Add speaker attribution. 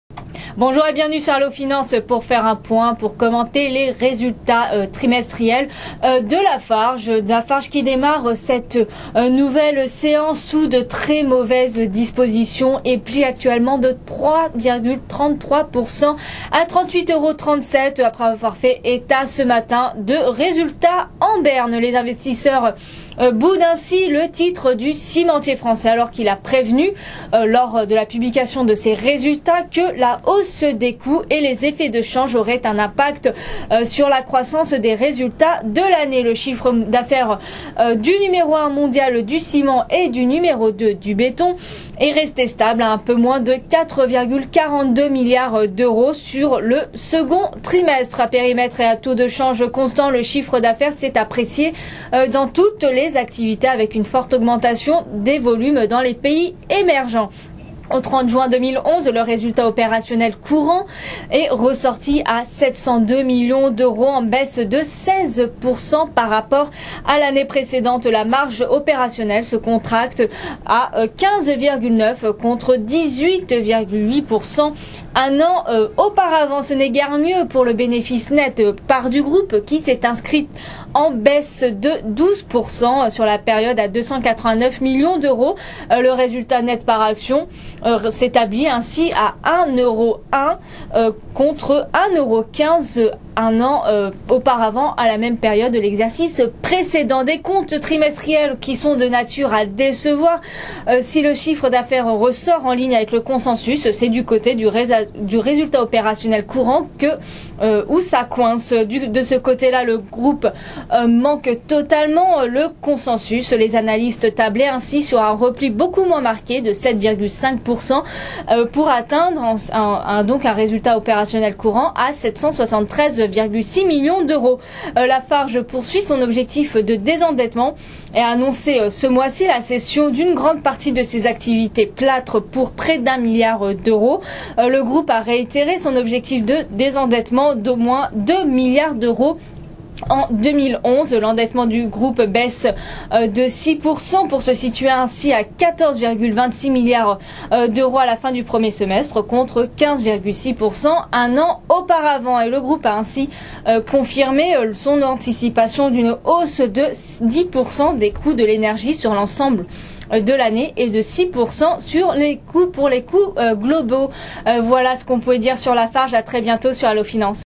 Speaker 1: Bonjour et bienvenue sur Allo Finance pour faire un point, pour commenter les résultats trimestriels de Lafarge qui démarre cette nouvelle séance sous de très mauvaises dispositions et plie actuellement de 3,33% à 38,37 € après avoir fait état ce matin de résultats en berne. Les investisseurs boudent ainsi le titre du cimentier français alors qu'il a prévenu lors de la publication de ses résultats que la hausse des coûts et les effets de change auraient un impact sur la croissance des résultats de l'année. Le chiffre d'affaires du numéro 1 mondial du ciment et du numéro 2 du béton est resté stable à un peu moins de 4,42 milliards d'euros sur le second trimestre. À périmètre et à taux de change constant, le chiffre d'affaires s'est apprécié dans toutes les activités avec une forte augmentation des volumes dans les pays émergents. Au 30 juin 2011, le résultat opérationnel courant est ressorti à 702 millions d'euros en baisse de 16% par rapport à l'année précédente. La marge opérationnelle se contracte à 15,9 contre 18,8% un an auparavant. Ce n'est guère mieux pour le bénéfice net part du groupe qui s'est inscrit en baisse de 12% sur la période à 289 millions d'euros. Le résultat net par action s'établit ainsi à 1,01 € contre 1,15 € un an auparavant à la même période de l'exercice précédent. Des comptes trimestriels qui sont de nature à décevoir. Si le chiffre d'affaires ressort en ligne avec le consensus, c'est du côté du résultat opérationnel courant où ça coince. De ce côté-là, le groupe manque totalement le consensus. Les analystes tablaient ainsi sur un repli beaucoup moins marqué de 7,5% pour atteindre donc un résultat opérationnel courant à 773,6 millions d'euros. Lafarge poursuit son objectif de désendettement et a annoncé ce mois-ci la cession d'une grande partie de ses activités plâtre pour près d'1 milliard d'euros. Le groupe a réitéré son objectif de désendettement d'au moins 2 milliards d'euros. En 2011, l'endettement du groupe baisse de 6% pour se situer ainsi à 14,26 milliards d'euros à la fin du premier semestre contre 15,6% un an auparavant. Et le groupe a ainsi confirmé son anticipation d'une hausse de 10% des coûts de l'énergie sur l'ensemble de l'année et de 6% sur les coûts globaux. Voilà ce qu'on pouvait dire sur Lafarge. À très bientôt sur Allo Finance.